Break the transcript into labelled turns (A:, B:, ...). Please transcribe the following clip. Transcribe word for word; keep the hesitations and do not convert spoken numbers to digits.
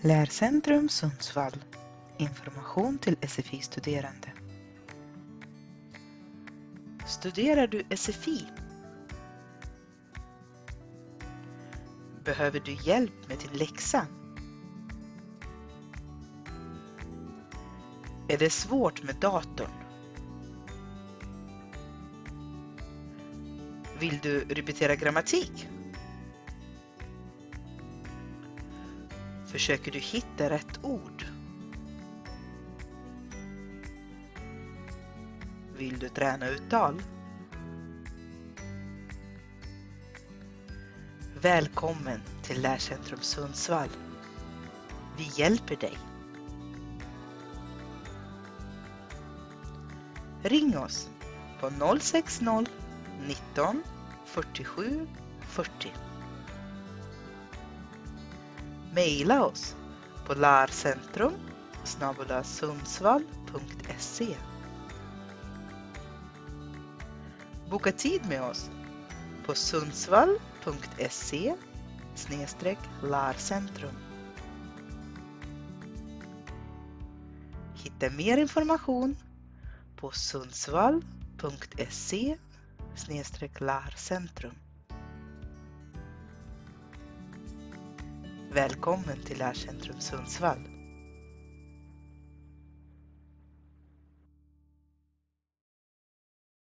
A: Lärcentrum Sundsvall. Information till S F I-studerande. Studerar du S F I? Behöver du hjälp med din läxa? Är det svårt med datorn? Vill du repetera grammatik? Försöker du hitta rätt ord? Vill du träna uttal? Välkommen till Lärcentrum Sundsvall. Vi hjälper dig. Ring oss på noll sex noll nitton fyrtiosju fyrtio. Maila oss på larcentrum snabel-a sundsvall punkt se. Boka tid med oss på sundsvall punkt se snedstreck larcentrum. Hitta mer information på sundsvall punkt se snedstreck larcentrum. Välkommen till Lärcentrum Sundsvall.